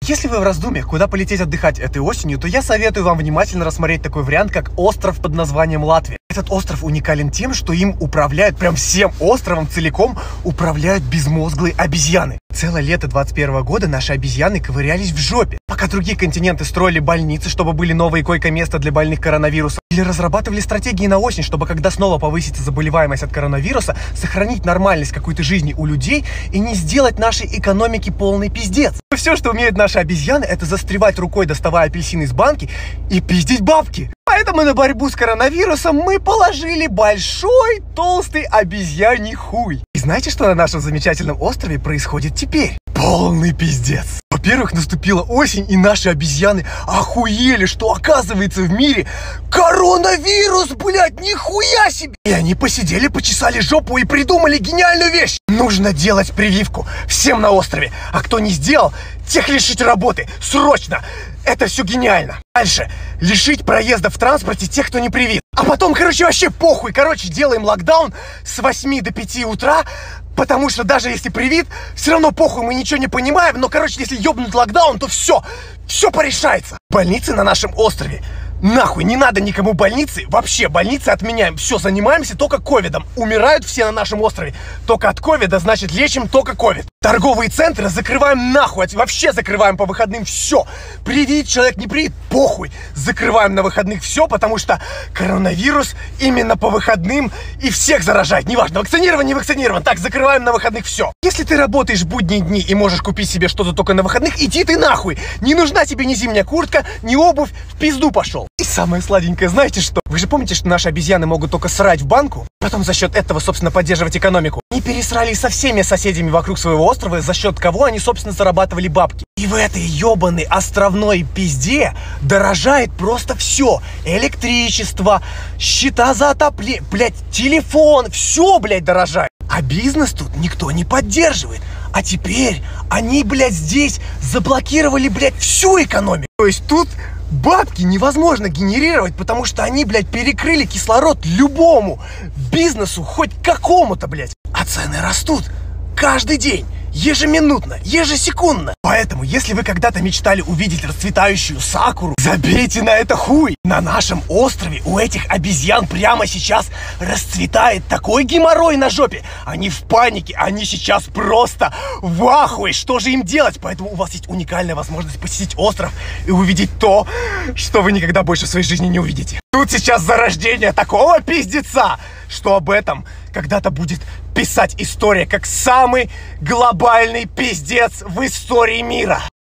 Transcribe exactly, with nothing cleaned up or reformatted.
Если вы в раздумьях, куда полететь отдыхать этой осенью, то я советую вам внимательно рассмотреть такой вариант, как остров под названием Латвия. Этот остров уникален тем, что им управляют, прям всем островом целиком управляют безмозглые обезьяны. Целое лето двадцать первого года наши обезьяны ковырялись в жопе, пока другие континенты строили больницы, чтобы были новые койко-места для больных коронавирусом, или разрабатывали стратегии на осень, чтобы когда снова повысится заболеваемость от коронавируса, сохранить нормальность какой-то жизни у людей и не сделать нашей экономике полный пиздец. Все, что умеют наши обезьяны, это застревать рукой, доставая апельсины из банки, и пиздить бабки. Поэтому на борьбу с коронавирусом мы положили большой толстый обезьяний хуй. И знаете, что на нашем замечательном острове происходит теперь? Полный пиздец. Во-первых, наступила осень, и наши обезьяны охуели, что оказывается в мире коронавирус, блядь, нихуя себе! И они посидели, почесали жопу и придумали гениальную вещь. Нужно делать прививку всем на острове, а кто не сделал, тех лишить работы, срочно! Это все гениально. Дальше. Лишить проезда в транспорте тех, кто не привит. А потом, короче, вообще похуй. Короче, делаем локдаун с восьми до пяти утра, потому что даже если привит, все равно похуй, мы ничего не понимаем. Но, короче, если ёбнуть локдаун, то все, все порешается. Больницы на нашем острове. Нахуй, не надо никому больницы. Вообще, больницы отменяем. Все, занимаемся только ковидом. Умирают все на нашем острове только от ковида, значит, лечим только ковид. Торговые центры закрываем нахуй. Вообще закрываем по выходным все. Привит человек, не привит, похуй. Закрываем на выходных все, потому что коронавирус именно по выходным и всех заражает. Неважно, вакцинирован, не вакцинирован. Так, закрываем на выходных все. Если ты работаешь в будние дни и можешь купить себе что-то только на выходных, иди ты нахуй. Не нужна тебе ни зимняя куртка, ни обувь. В пизду пошел. И самое сладенькое, знаете что? Вы же помните, что наши обезьяны могут только срать в банку? Потом за счет этого, собственно, поддерживать экономику. Они пересрали со всеми соседями вокруг своего острова, за счет кого они, собственно, зарабатывали бабки. И в этой ебаной островной пизде дорожает просто все. Электричество, счета за отопление, блядь, телефон, все, блядь, дорожает. А бизнес тут никто не поддерживает. А теперь они, блядь, здесь заблокировали, блядь, всю экономику. То есть тут бабки невозможно генерировать, потому что они, блядь, перекрыли кислород любому бизнесу, хоть какому-то, блядь. А цены растут каждый день, ежеминутно, ежесекундно. Поэтому, если вы когда-то мечтали увидеть расцветающую сакуру, забейте на это хуй. На нашем острове у этих обезьян прямо сейчас расцветает такой геморрой на жопе. Они в панике, они сейчас просто в ахуе. Что же им делать? Поэтому у вас есть уникальная возможность посетить остров и увидеть то, что вы никогда больше в своей жизни не увидите. Тут сейчас зарождение такого пиздеца, что об этом когда-то будет писать история как самый глобальный пиздец в истории мира.